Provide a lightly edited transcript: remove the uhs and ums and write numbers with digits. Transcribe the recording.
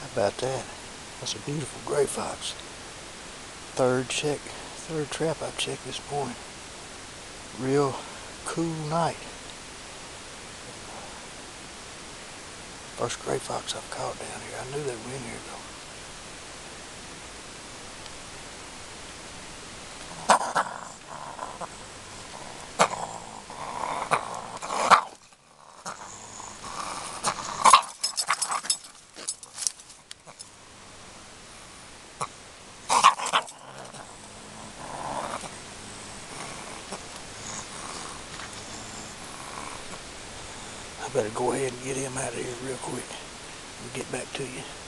about that? That's a beautiful gray fox. Third trap I checked this morning. Real cool night. First gray fox I've caught down here. I knew they were in here though. I better go ahead and get him out of here real quick and get back to you.